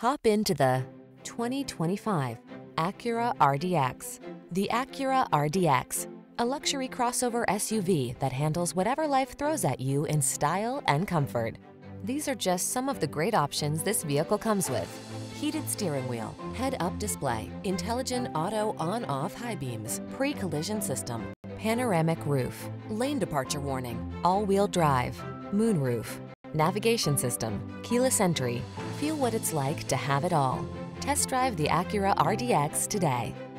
Hop into the 2025 Acura RDX. The Acura RDX, a luxury crossover SUV that handles whatever life throws at you in style and comfort. These are just some of the great options this vehicle comes with: heated steering wheel, head-up display, intelligent auto on-off high beams, pre-collision system, panoramic roof, lane departure warning, all-wheel drive, moonroof, navigation system, keyless entry. Feel what it's like to have it all. Test drive the Acura RDX today.